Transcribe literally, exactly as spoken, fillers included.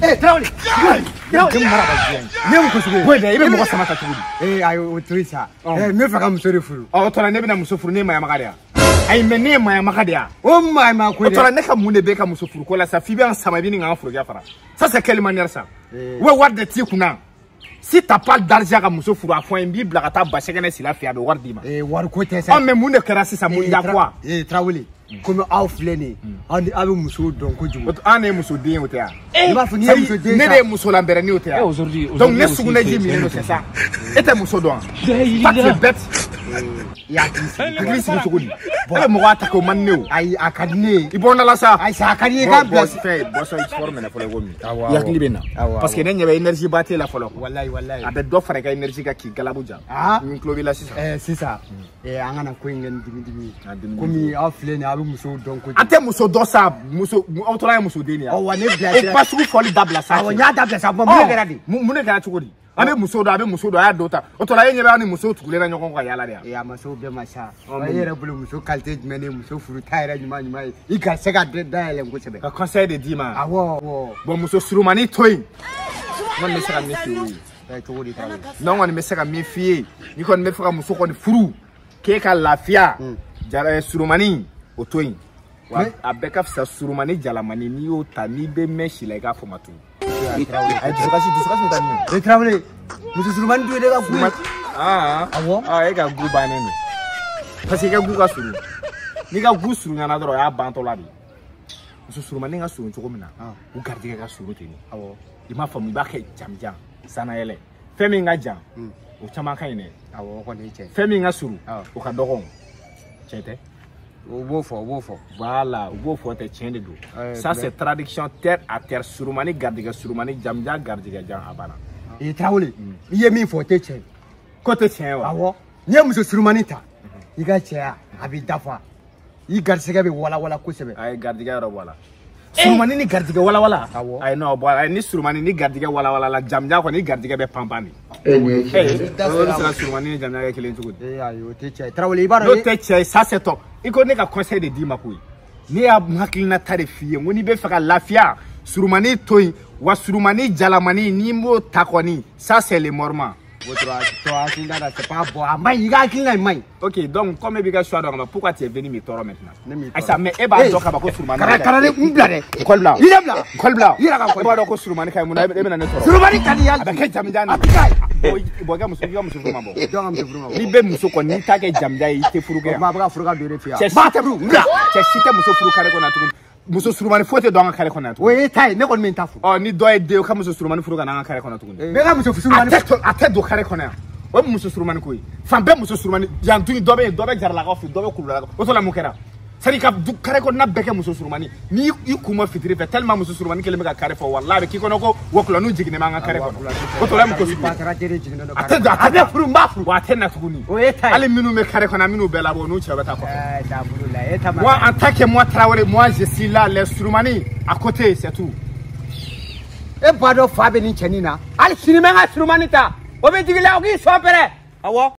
Eh, Traoré. Traoré maraba bien. Ne ko sugu. Ko da ibe mo sama ka tugu. Eh, ayo Trisa. Eh, me faka muso de furu. Oh, to la ne bina muso furu ne ma ya makadiya. Ay me ne ma ya makadiya. Oh my ma ko de. To la ne ka mun de be ka muso furu ko la sa fi be an sama bi ni nga furu ya fara. Ça c'est quelle manière ça? Ouais, what de ti kuna. Si t'as pas d'argent à muso furu a fo en bi bla ka ta ba segene sila fi a be war di ma. Eh, war ko te sa. Oh mais mun de kera si sa mun ya quoi? Eh, Traoré. Comme aw flene andi abe muso don ko jumo an e muso den otea e ba funi muso den ne de muso lambere ni otea aujourd'hui donc ne suguna jimi no c'est ça était muso don pas de bête ya glisse muso gudi ale mo wata ko manne ay akadine ibona la sa ay sa akadine ka place fait bosso forme na fole gomi ya glibena parce que ne nyebe énergie baté la folo wallahi wallahi abe do fare ka énergie ka ki galabuja ah min klobi la sisa eh sisa eh angana ko ngen dimi dimi komi aw flene muso don ko ate muso do sa muso autola muso deni ya o wane bla o pasu foli dabla sa o nya dabla sa mo mun gara di mun gara chukodi abe muso do abe muso do ya dota autola yenye ba ni muso tukule na nyoko kwa yala dia ya muso be masha o yere bulu muso qualité mene muso furu taira nyuma nyuma i ka sega da ele ngo sebe ka conseil de dima awo wo bo muso surumani toyin non me sera mi fi e chukodi ta non on me sera mi fi ni kon me fera muso kon furu ke ka lafia jara surumani otoyin wa abeka fisa surumani jalamani ni o ta ni be meshi la ga fomatu ay disokasi disokasi tani e Traoré muso surumani do de ga gu ah awo ah e ga gu banene parce que ga gu ga suru ni ga gu suru ngana doro ya bantola bi muso surumani ga suru choko mina u gardige ga suru teni awo ima famu ba ke jamjam sana ele femi nga jam o chama kaine awo ko ne che femi nga suru o ka dogon chete Wofo, wofo. Voilà, wofo te tient de dos. Ça c'est traduction terre à terre. Surumani gardiga, surumani jamja gardiga jam abana. Et Traoré, il y a mis faut te tient. Côté tient wa. Awo. Ni muso surumani ta. Il ga tient abi dafa. Il gardiga be wala wala ko sebe. Ay gardiga ro wala. Surumani ni gardiga wala wala. Ay no bo ay ni surumani ni gardiga wala wala la jamja ko ni gardiga be pampani. Eh, c'est surumani ni jamja ke kelen tugo. Eh ayo te tient. Traoré ibara. No te tient, ça c'est top. Il connaît qu'un conseil de dire ma couille. Ni a makilina tarifié, moni be fera lafia, surumani toy, wa surumani jalamani, ni mo takoni. Ça c'est les mormants. Votre toi, c'est pas bon. Mais il a qu'il n'a ok, donc comme il y a choix d'argent, pourquoi tu es venu me toro maintenant? Ah ça mais eba doka ba ko surumani. Karale umblade. Kol blanc. Il est blanc. Kol blanc. Il a ka ko ba ko surumani kay mo na be na ne toro. Surumani kadi yal. Ba kay jamjani. Boy boga muso yo muso furuma bo. Donc am te furuma. Ni be muso ko ni ta ke jamja yi te furuga. Ma ba furuga do refia. Ba te bru. Che site muso furu kare ko na tukun. Muso surumani fote do nga kare ko na tukun. Oui tay ne ko min tafu. Oh ni do e de ka muso surumani furuga na nga kare ko na tukun. Be ka muso surumani. Ate do kare ko na. O muso surumani ko yi. Fan be muso surumani yantu do be do be jarla ko fi do be kulula ko. O to la mukera. Sari ka du kare ko na beke muso surumani ni i kuma fitiri fe tellement muso surumani kele me ka kare fo wallahi ki kono ko woklo nu jigine ma nga kare ko ko to la mu ko su patara jere jigine do ate da ate furu mba furu wa tena tuguni o eta ale minu me kare ko na minu bela bo nu chebata ko eh da bulu la eta moi en tant que moi Traoré moi je suis là les surumani à côté c'est tout e bado fa be ni chenina al sinime nga surumani ta o be jigile o ki so pere awo